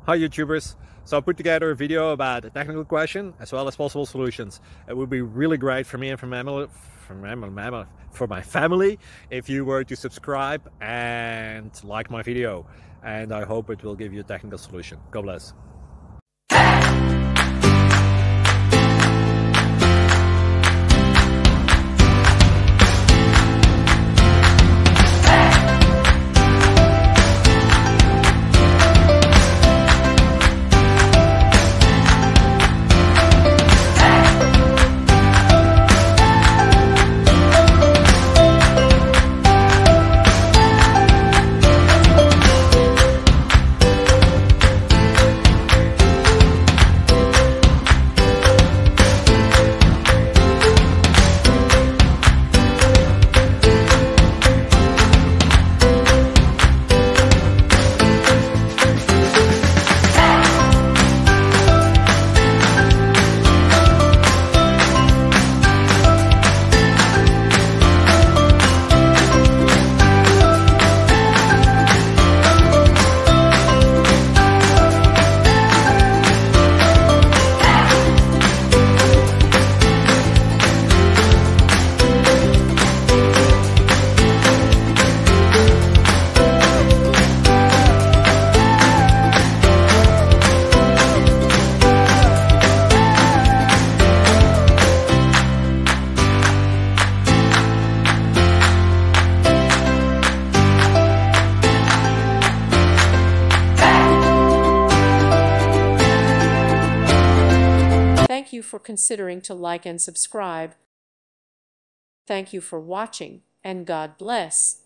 Hi YouTubers! So I put together a video about a technical question as well as possible solutions. It would be really great for me and for my family if you were to subscribe and like my video, and I hope it will give you a technical solution. God bless. Thank you for considering to like and subscribe. Thank you for watching, and God bless.